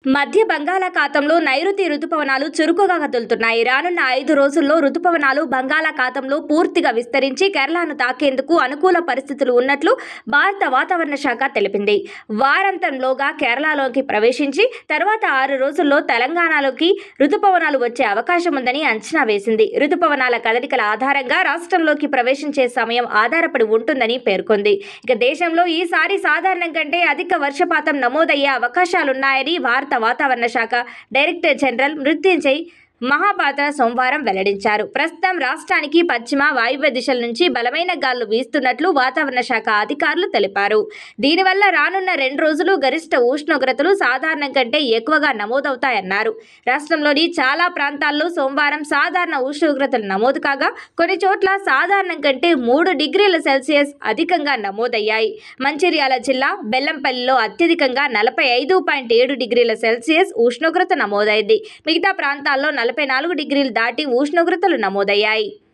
మధ్య బంగాళాఖాతంలో నైరుతి రుతుపవనాలు చురుకుగా కదులుతున్నాయి. రానున్న 5 రోజుల్లో రుతుపవనాలు బంగాళాఖాతంలో పూర్తిగా విస్తరించి కేరళను తాకేందుకు అనుకూల పరిస్థితులు ఉన్నట్లు భారత వాతావరణ శాఖ తెలిపింది. వారాంతంలోగా కేరళలోకి ప్రవేశించి తర్వాత 6 రోజుల్లో తెలంగాణలోకి రుతుపవనాలు వచ్చే అవకాశం ఉందని అంచనా వేసింది. రుతుపవనాల కదలికల ఆధారంగా రాష్ట్రంలోకి ప్రవేశించే సమయం ఆధారపడి ఉంటుందని పేర్కొంది. ఇక దేశంలో ఈసారి సాధారణం కంటే అధిక వర్షపాతం నమోదయ్యే అవకాశాలున్నాయని భారత వాతావరణ శాఖ డైరెక్టర్ జనరల్ మృత్యుంజయ్ మహాపాత్ర సోమవారం వెల్లడించారు. ప్రస్తుతం రాష్ట్రానికి పశ్చిమ వాయువ్య దిశల నుంచి బలమైన గాలులు వీస్తున్నట్లు వాతావరణ శాఖ అధికారులు తెలిపారు. దీనివల్ల రానున్న 2 రోజులు గరిష్ట ఉష్ణోగ్రతలు సాధారణం కంటే ఎక్కువగా నమోదవుతాయన్నారు. రాష్ట్రంలోని చాలా ప్రాంతాల్లో సోమవారం సాధారణ ఉష్ణోగ్రతలు నమోదు కాగా కొన్ని చోట్ల సాధారణం కంటే 3 డిగ్రీల సెల్సియస్ అధికంగా నమోదయ్యాయి. మంచిర్యాల జిల్లా బెల్లంపల్లిలో అత్యధికంగా 45.7 డిగ్రీల సెల్సియస్ ఉష్ణోగ్రత నమోదైంది. మిగతా ప్రాంతాల్లో 44 డిగ్రీలు దాటి ఉష్ణోగ్రతలు నమోదయ్యాయి.